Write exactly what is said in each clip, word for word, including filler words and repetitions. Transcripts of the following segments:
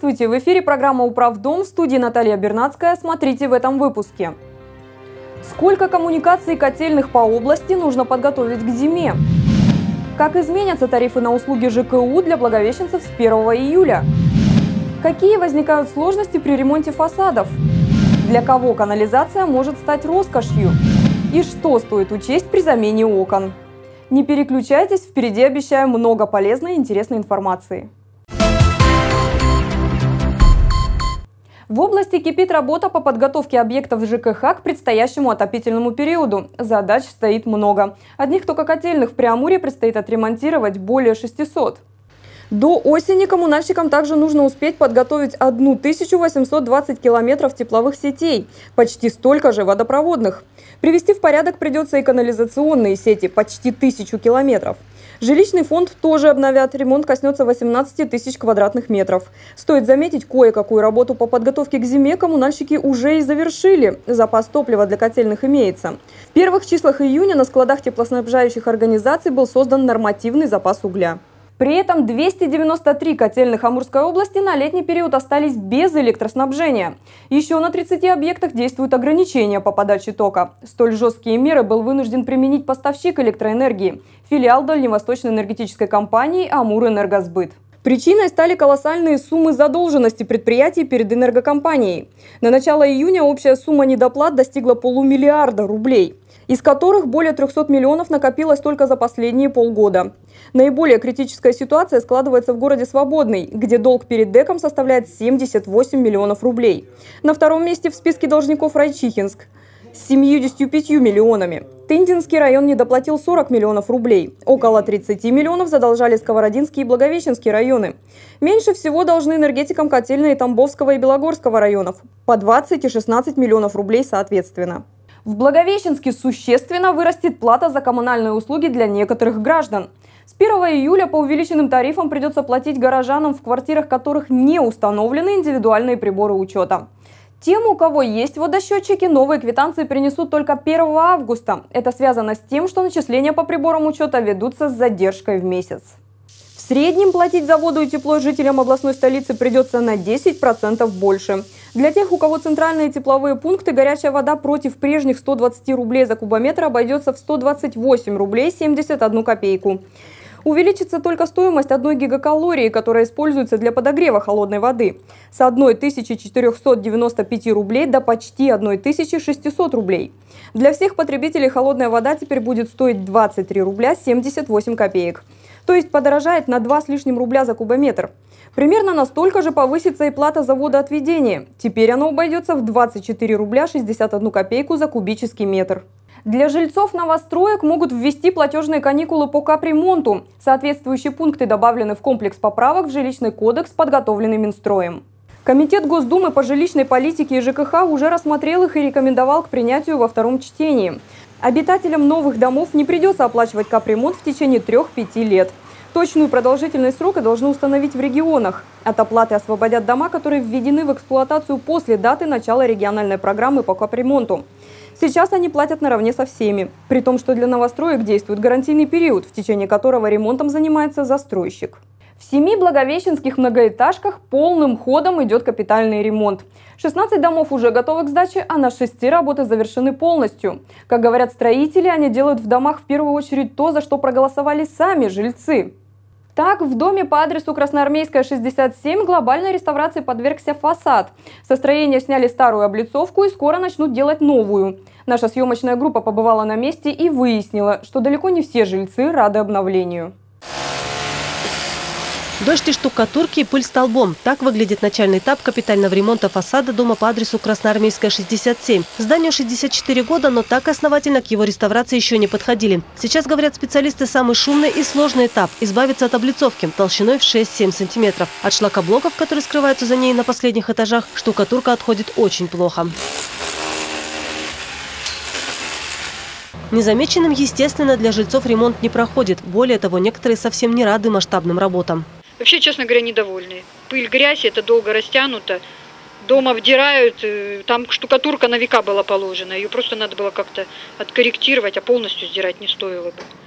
Здравствуйте! В эфире программа «Управдом», в студии Наталья Бернацкая. Смотрите в этом выпуске. Сколько коммуникаций котельных по области нужно подготовить к зиме? Как изменятся тарифы на услуги ЖКУ для благовещенцев с первого июля? Какие возникают сложности при ремонте фасадов? Для кого канализация может стать роскошью? И что стоит учесть при замене окон? Не переключайтесь, впереди обещаю много полезной и интересной информации. В области кипит работа по подготовке объектов ЖКХ к предстоящему отопительному периоду. Задач стоит много. Одних только котельных в Преамурье предстоит отремонтировать более шестисот. До осени коммунальщикам также нужно успеть подготовить тысячу восемьсот двадцать километров тепловых сетей, почти столько же водопроводных. Привести в порядок придется и канализационные сети, почти тысячу километров. Жилищный фонд тоже обновят, ремонт коснется восемнадцати тысяч квадратных метров. Стоит заметить, кое-какую работу по подготовке к зиме коммунальщики уже и завершили. Запас топлива для котельных имеется. В первых числах июня на складах теплоснабжающих организаций был создан нормативный запас угля. При этом двести девяносто три котельных Амурской области на летний период остались без электроснабжения. Еще на тридцати объектах действуют ограничения по подаче тока. Столь жесткие меры был вынужден применить поставщик электроэнергии – филиал Дальневосточной энергетической компании «Амурэнергосбыт». Причиной стали колоссальные суммы задолженности предприятий перед энергокомпанией. На начало июня общая сумма недоплат достигла полумиллиарда рублей, из которых более трёхсот миллионов накопилось только за последние полгода. Наиболее критическая ситуация складывается в городе Свободный, где долг перед ДЭКом составляет семьдесят восемь миллионов рублей. На втором месте в списке должников Райчихинск с семьюдесятью пятью миллионами. Тындинский район недоплатил сорок миллионов рублей. Около тридцати миллионов задолжали Сковородинский и Благовещенский районы. Меньше всего должны энергетикам котельные Тамбовского и Белогорского районов – по двадцать и шестнадцать миллионов рублей соответственно. В Благовещенске существенно вырастет плата за коммунальные услуги для некоторых граждан. С первого июля по увеличенным тарифам придется платить горожанам, в квартирах которых не установлены индивидуальные приборы учета. Тем, у кого есть водосчетчики, новые квитанции принесут только первого августа. Это связано с тем, что начисления по приборам учета ведутся с задержкой в месяц. В среднем платить за воду и тепло жителям областной столицы придется на десять процентов больше. Для тех, у кого центральные тепловые пункты, горячая вода против прежних ста двадцати рублей за кубометр обойдется в сто двадцать восемь рублей семьдесят одну копейку. Увеличится только стоимость одной гигакалории, которая используется для подогрева холодной воды. С тысячи четырёхсот девяноста пяти рублей до почти тысячи шестисот рублей. Для всех потребителей холодная вода теперь будет стоить двадцать три рубля семьдесят восемь копеек. То есть подорожает на два с лишним рубля за кубометр. Примерно настолько же повысится и плата за водоотведение. Теперь она обойдется в двадцать четыре рубля шестьдесят одну копейку за кубический метр. Для жильцов новостроек могут ввести платежные каникулы по капремонту. Соответствующие пункты добавлены в комплекс поправок в жилищный кодекс, подготовленный Минстроем. Комитет Госдумы по жилищной политике и ЖКХ уже рассмотрел их и рекомендовал к принятию во втором чтении. Обитателям новых домов не придется оплачивать капремонт в течение трёх-пяти лет. Точную продолжительность срока должны установить в регионах. От оплаты освободят дома, которые введены в эксплуатацию после даты начала региональной программы по капремонту. Сейчас они платят наравне со всеми, при том, что для новостроек действует гарантийный период, в течение которого ремонтом занимается застройщик. В семи благовещенских многоэтажках полным ходом идет капитальный ремонт. шестнадцать домов уже готовы к сдаче, а на шести работы завершены полностью. Как говорят строители, они делают в домах в первую очередь то, за что проголосовали сами жильцы. Так, в доме по адресу Красноармейская, шестьдесят семь глобальной реставрации подвергся фасад. Со строения сняли старую облицовку и скоро начнут делать новую. Наша съемочная группа побывала на месте и выяснила, что далеко не все жильцы рады обновлению. Дождь и штукатурки и пыль столбом. Так выглядит начальный этап капитального ремонта фасада дома по адресу Красноармейская, шестьдесят семь. Зданию шестьдесят четыре года, но так основательно к его реставрации еще не подходили. Сейчас, говорят специалисты, самый шумный и сложный этап – избавиться от облицовки толщиной в шесть-семь сантиметров. От шлакоблоков, которые скрываются за ней на последних этажах, штукатурка отходит очень плохо. Незамеченным, естественно, для жильцов ремонт не проходит. Более того, некоторые совсем не рады масштабным работам. Вообще, честно говоря, недовольны. Пыль, грязь, это долго растянуто. Дом обдирают, там штукатурка на века была положена. Ее просто надо было как-то откорректировать, а полностью сдирать не стоило бы.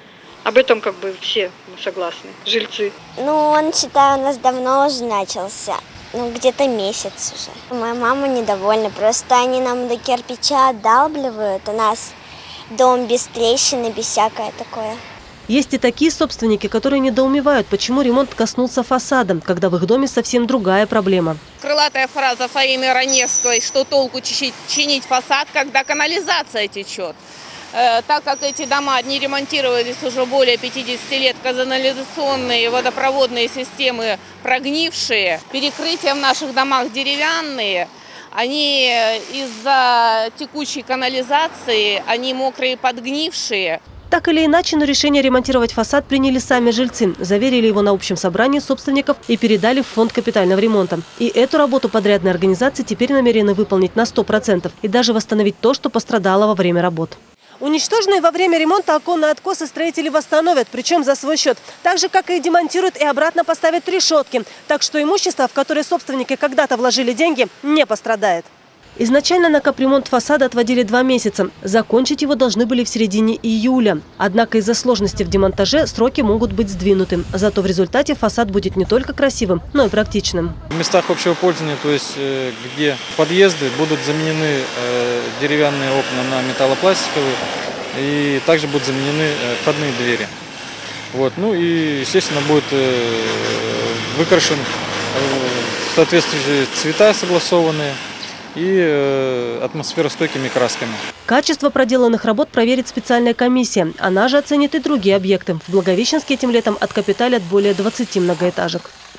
Об этом как бы все мы согласны, жильцы. Ну, он, считаю, у нас давно уже начался. Ну, где-то месяц уже. Моя мама недовольна. Просто они нам до кирпича отдалбливают. У нас дом без трещины, без всякое такое. Есть и такие собственники, которые недоумевают, почему ремонт коснулся фасада, когда в их доме совсем другая проблема. Крылатая фраза Фаины Раневской, что толку чинить фасад, когда канализация течет. Так как эти дома не ремонтировались уже более пятидесяти лет, канализационные водопроводные системы прогнившие, перекрытия в наших домах деревянные, они из-за текущей канализации, они мокрые, подгнившие. Так или иначе, но решение ремонтировать фасад приняли сами жильцы, заверили его на общем собрании собственников и передали в фонд капитального ремонта. И эту работу подрядные организации теперь намерены выполнить на сто процентов и даже восстановить то, что пострадало во время работ. Уничтоженные во время ремонта оконные откосы строители восстановят, причем за свой счет. Так же, как и демонтируют и обратно поставят решетки. Так что имущество, в которое собственники когда-то вложили деньги, не пострадает. Изначально на капремонт фасада отводили два месяца. Закончить его должны были в середине июля. Однако из-за сложности в демонтаже сроки могут быть сдвинуты. Зато в результате фасад будет не только красивым, но и практичным. В местах общего пользования, то есть где подъезды, будут заменены деревянные окна на металлопластиковые. И также будут заменены входные двери. Вот. Ну и, естественно, будет выкрашен в соответствии цвета согласованные и э, атмосферостойкими красками. Качество проделанных работ проверит специальная комиссия. Она же оценит и другие объекты. В Благовещенске этим летом откапиталят более двадцати многоэтажек.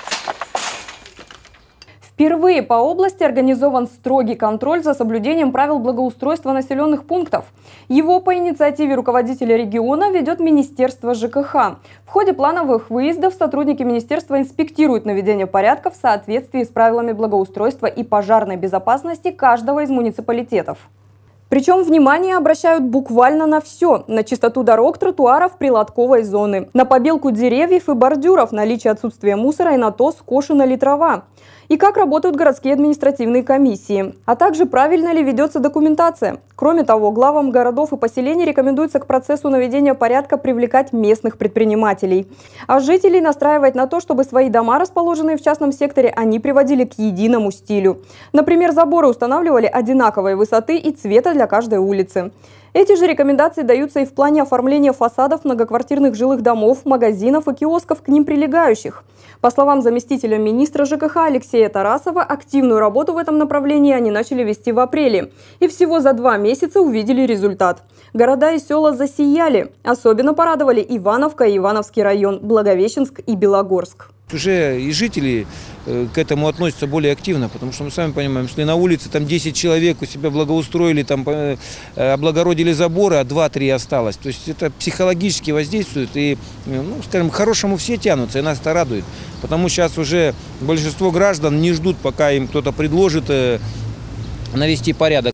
Впервые по области организован строгий контроль за соблюдением правил благоустройства населенных пунктов. Его по инициативе руководителя региона ведет Министерство ЖКХ. В ходе плановых выездов сотрудники министерства инспектируют наведение порядка в соответствии с правилами благоустройства и пожарной безопасности каждого из муниципалитетов. Причем внимание обращают буквально на все. На чистоту дорог, тротуаров, прилотковой зоны. На побелку деревьев и бордюров, наличие отсутствия мусора и на то, скошена ли трава. И как работают городские административные комиссии. А также правильно ли ведется документация. Кроме того, главам городов и поселений рекомендуется к процессу наведения порядка привлекать местных предпринимателей. А жителей настраивать на то, чтобы свои дома, расположенные в частном секторе, они приводили к единому стилю. Например, заборы устанавливали одинаковой высоты и цвета для каждой улицы. Эти же рекомендации даются и в плане оформления фасадов многоквартирных жилых домов, магазинов и киосков к ним прилегающих. По словам заместителя министра ЖКХ Алексея Тарасова, активную работу в этом направлении они начали вести в апреле. И всего за два месяца увидели результат. Города и села засияли. Особенно порадовали Ивановка и Ивановский район, Благовещенск и Белогорск. Уже и жители к этому относятся более активно, потому что мы сами понимаем, если на улице там десять человек у себя благоустроили, там облагородили заборы, а два-три осталось. То есть это психологически воздействует и, ну, скажем, к хорошему все тянутся, и нас это радует. Потому что сейчас уже большинство граждан не ждут, пока им кто-то предложит навести порядок.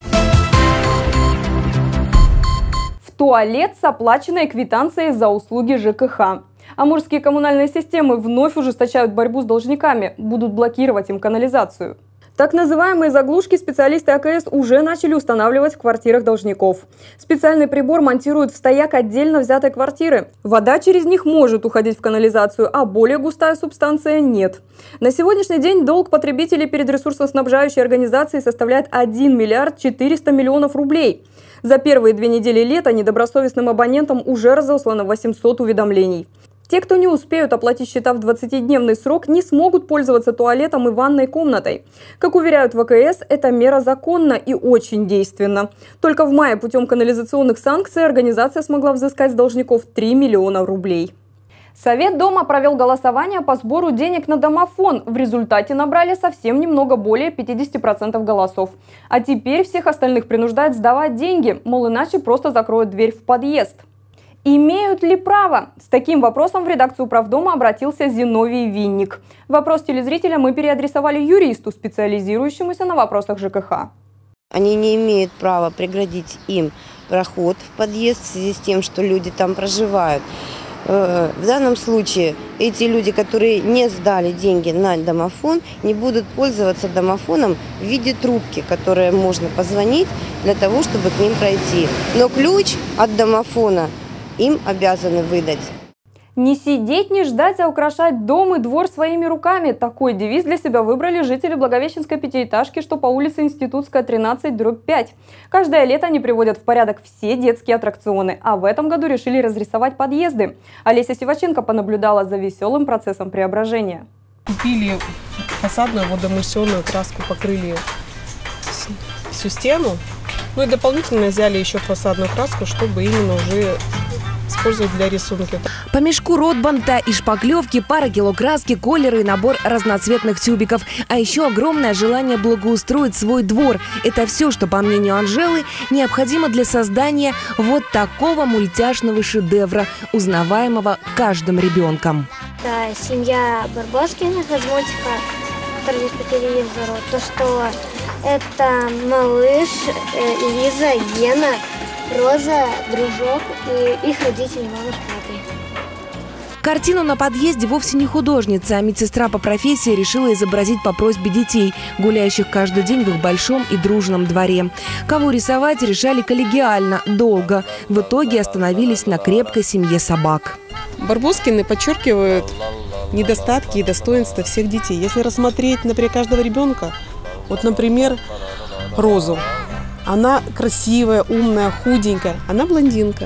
В туалет с оплаченной квитанцией за услуги ЖКХ. Амурские коммунальные системы вновь ужесточают борьбу с должниками, будут блокировать им канализацию. Так называемые заглушки специалисты АКС уже начали устанавливать в квартирах должников. Специальный прибор монтируют в стояк отдельно взятой квартиры. Вода через них может уходить в канализацию, а более густая субстанция нет. На сегодняшний день долг потребителей перед ресурсоснабжающей организацией составляет один миллиард четыреста миллионов рублей. За первые две недели лета недобросовестным абонентам уже разослано восемьсот уведомлений. Те, кто не успеют оплатить счета в двадцатидневный срок, не смогут пользоваться туалетом и ванной комнатой. Как уверяют в АКС, эта мера законна и очень действенна. Только в мае путем канализационных санкций организация смогла взыскать с должников три миллиона рублей. Совет дома провел голосование по сбору денег на домофон. В результате набрали совсем немного более пятидесяти процентов голосов. А теперь всех остальных принуждают сдавать деньги, мол, иначе просто закроют дверь в подъезд. Имеют ли право? С таким вопросом в редакцию Правдома обратился Зиновий Винник. Вопрос телезрителя мы переадресовали юристу, специализирующемуся на вопросах ЖКХ. Они не имеют права преградить им проход в подъезд в связи с тем, что люди там проживают. В данном случае эти люди, которые не сдали деньги на домофон, не будут пользоваться домофоном в виде трубки, которой можно позвонить для того, чтобы к ним пройти. Но ключ от домофона им обязаны выдать. Не сидеть, не ждать, а украшать дом и двор своими руками. Такой девиз для себя выбрали жители Благовещенской пятиэтажки, что по улице Институтская, тринадцать, дробь пять. Каждое лето они приводят в порядок все детские аттракционы, а в этом году решили разрисовать подъезды. Олеся Сиваченко понаблюдала за веселым процессом преображения. Купили фасадную водоэмульсионную краску, покрыли всю стену. Ну и дополнительно взяли еще фасадную краску, чтобы именно уже использовать для рисунка. По мешку ротбанта и шпаклевки, пара кило краски, колеры и набор разноцветных тюбиков. А еще огромное желание благоустроить свой двор. Это все, что, по мнению Анжелы, необходимо для создания вот такого мультяшного шедевра, узнаваемого каждым ребенком. Это семья Барбоскиных из мультика, который здесь по телевизору. То, что это малыш, Лиза, Гена, Роза, дружок и их родители, мама с папой. Картину на подъезде вовсе не художница, а медсестра по профессии решила изобразить по просьбе детей, гуляющих каждый день в их большом и дружном дворе. Кого рисовать, решали коллегиально, долго. В итоге остановились на крепкой семье собак. Барбоскины подчеркивают недостатки и достоинства всех детей. Если рассмотреть, например, каждого ребенка, вот, например, Розу. Она красивая, умная, худенькая. Она блондинка.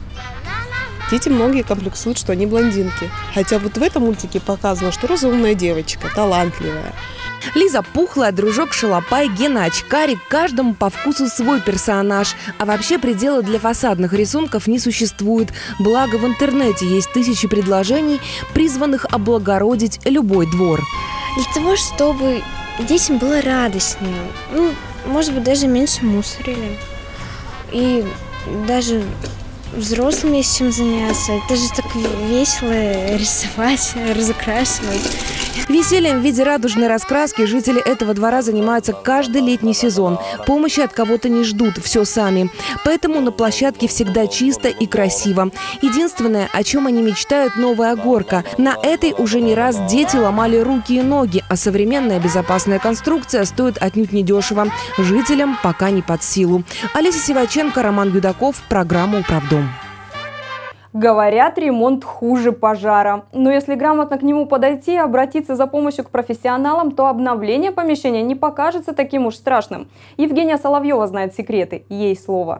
Дети многие комплексуют, что они блондинки. Хотя вот в этом мультике показано, что Роза умная девочка, талантливая. Лиза пухлая, дружок шалопай, Гена очкарик. Каждому по вкусу свой персонаж. А вообще предела для фасадных рисунков не существует. Благо в интернете есть тысячи предложений, призванных облагородить любой двор. Для того, чтобы детям было радостнее. Ну, может быть, даже меньше мусорили. И даже взрослым есть чем заняться. Это же так весело рисовать, разукрашивать. Весельем в виде радужной раскраски жители этого двора занимаются каждый летний сезон. Помощи от кого-то не ждут, все сами. Поэтому на площадке всегда чисто и красиво. Единственное, о чем они мечтают, новая горка. На этой уже не раз дети ломали руки и ноги, а современная безопасная конструкция стоит отнюдь недешево. Жителям пока не под силу. Олеся Сиваченко, Роман Юдаков, программа «Управдом». Говорят, ремонт хуже пожара. Но если грамотно к нему подойти и обратиться за помощью к профессионалам, то обновление помещения не покажется таким уж страшным. Евгения Соловьева знает секреты. Ей слово.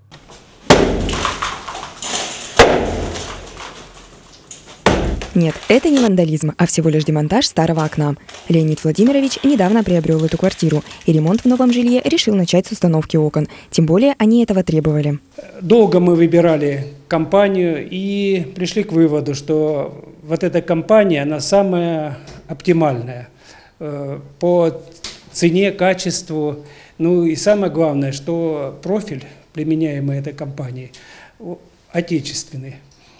Нет, это не вандализм, а всего лишь демонтаж старого окна. Леонид Владимирович недавно приобрел эту квартиру, и ремонт в новом жилье решил начать с установки окон. Тем более они этого требовали. Долго мы выбирали компанию и пришли к выводу, что вот эта компания, она самая оптимальная по цене, качеству. Ну и самое главное, что профиль, применяемый этой компанией, отечественный.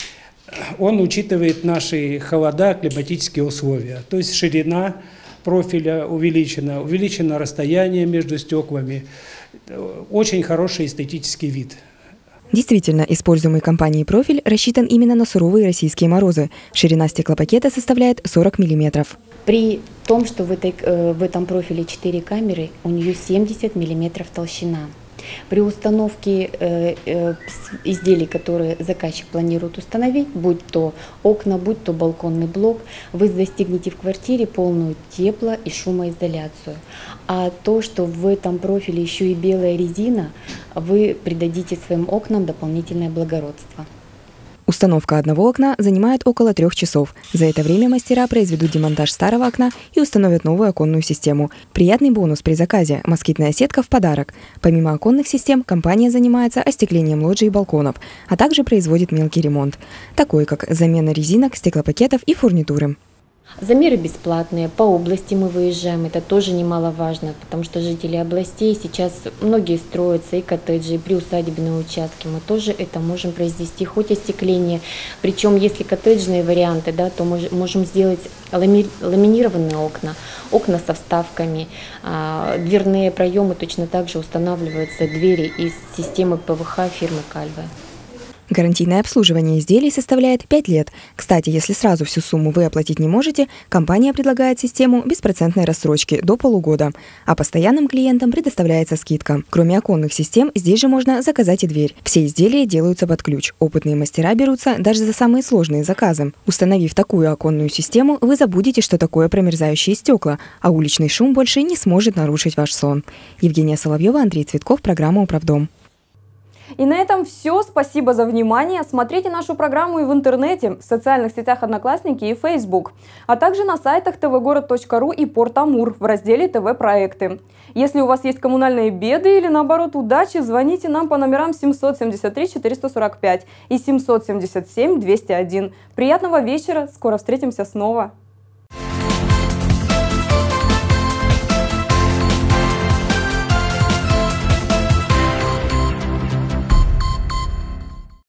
Он учитывает наши холода, климатические условия. То есть ширина профиля увеличена, увеличено расстояние между стеклами. Очень хороший эстетический вид. Действительно, используемый компанией профиль рассчитан именно на суровые российские морозы. Ширина стеклопакета составляет сорок миллиметров. При том, что в, этой, в этом профиле четыре камеры, у нее семьдесят миллиметров толщина. При установке э, э, изделий, которые заказчик планирует установить, будь то окна, будь то балконный блок, вы достигнете в квартире полную тепло- и шумоизоляцию. А то, что в этом профиле еще и белая резина, вы придадите своим окнам дополнительное благородство. Установка одного окна занимает около трех часов. За это время мастера произведут демонтаж старого окна и установят новую оконную систему. Приятный бонус при заказе – москитная сетка в подарок. Помимо оконных систем, компания занимается остеклением лоджий и балконов, а также производит мелкий ремонт, такой как замена резинок, стеклопакетов и фурнитуры. Замеры бесплатные, по области мы выезжаем, это тоже немаловажно, потому что жители областей сейчас многие строятся и коттеджи, и приусадебные участки, мы тоже это можем произвести, хоть остекление, причем если коттеджные варианты, да, то мы можем сделать лами, ламинированные окна, окна со вставками, а, дверные проемы точно так же устанавливаются двери из системы ПВХ фирмы Кальве. Гарантийное обслуживание изделий составляет пять лет. Кстати, если сразу всю сумму вы оплатить не можете, компания предлагает систему беспроцентной рассрочки до полугода, а постоянным клиентам предоставляется скидка. Кроме оконных систем, здесь же можно заказать и дверь. Все изделия делаются под ключ. Опытные мастера берутся даже за самые сложные заказы. Установив такую оконную систему, вы забудете, что такое промерзающие стекла, а уличный шум больше не сможет нарушить ваш сон. Евгения Соловьева, Андрей Цветков, программа «Управдом». И на этом все. Спасибо за внимание. Смотрите нашу программу и в интернете, в социальных сетях Одноклассники и Facebook, а также на сайтах тэ вэ город точка ру и Порт Амур в разделе тэ вэ-проекты. Если у вас есть коммунальные беды или, наоборот, удачи, звоните нам по номерам семьсот семьдесят три четыреста сорок пять и семьсот семьдесят семь двести один. Приятного вечера. Скоро встретимся снова.